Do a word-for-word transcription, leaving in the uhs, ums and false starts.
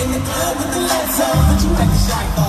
in the club with the lights on, but you acting shy for.